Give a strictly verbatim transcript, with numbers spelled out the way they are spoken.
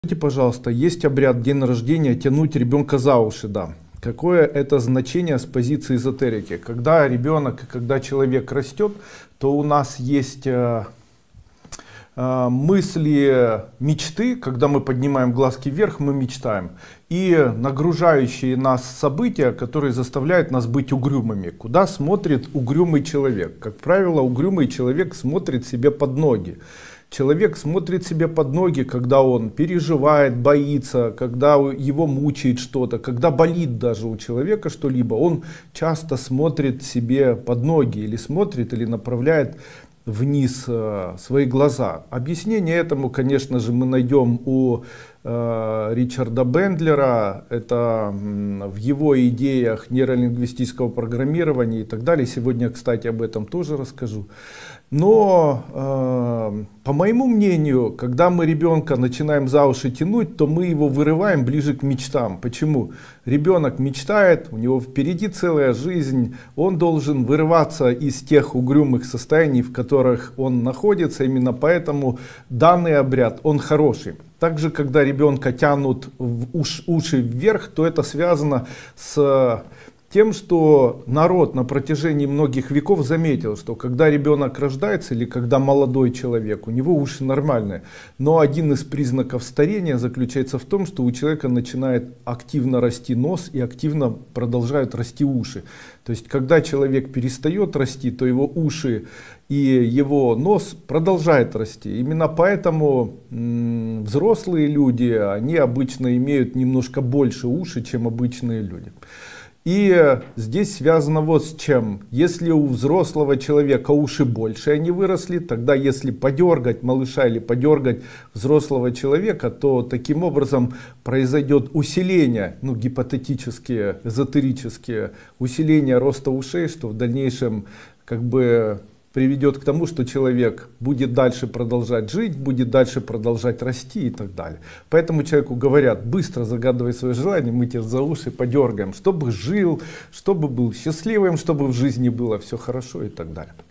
Скажите, пожалуйста, есть обряд день рождения тянуть ребенка за уши, да. Какое это значение с позиции эзотерики? Когда ребенок, когда человек растет, то у нас есть э, э, мысли, мечты, когда мы поднимаем глазки вверх, мы мечтаем. И нагружающие нас события, которые заставляют нас быть угрюмыми. Куда смотрит угрюмый человек? Как правило, угрюмый человек смотрит себе под ноги. Человек смотрит себе под ноги, когда он переживает, боится, когда его мучает что-то, когда болит даже у человека что-либо, он часто смотрит себе под ноги или смотрит, или направляет вниз э, свои глаза. Объяснение этому, конечно же, мы найдем у э, Ричарда Бендлера, это э, в его идеях нейролингвистического программирования и так далее. Сегодня, кстати, об этом тоже расскажу. Но, э, по моему мнению, когда мы ребенка начинаем за уши тянуть, то мы его вырываем ближе к мечтам. Почему? Ребенок мечтает, у него впереди целая жизнь, он должен вырываться из тех угрюмых состояний, в которых он находится. Именно поэтому данный обряд, он хороший. Также, когда ребенка тянут в уш, уши вверх, то это связано с тем, что народ на протяжении многих веков заметил, что когда ребенок рождается или когда молодой человек, у него уши нормальные. Но один из признаков старения заключается в том, что у человека начинает активно расти нос и активно продолжают расти уши. То есть, когда человек перестает расти, то его уши и его нос продолжает расти. Именно поэтому м, взрослые люди, они обычно имеют немножко больше уши, чем обычные люди. И здесь связано вот с чем. Если у взрослого человека уши больше, они выросли, тогда если подергать малыша или подергать взрослого человека, то таким образом произойдет усиление, ну гипотетические, эзотерические усиление роста ушей, что в дальнейшем как бы приведет к тому, что человек будет дальше продолжать жить, будет дальше продолжать расти и так далее. Поэтому человеку говорят: быстро загадывай свое желание, мы тебя за уши подергаем, чтобы жил, чтобы был счастливым, чтобы в жизни было все хорошо и так далее.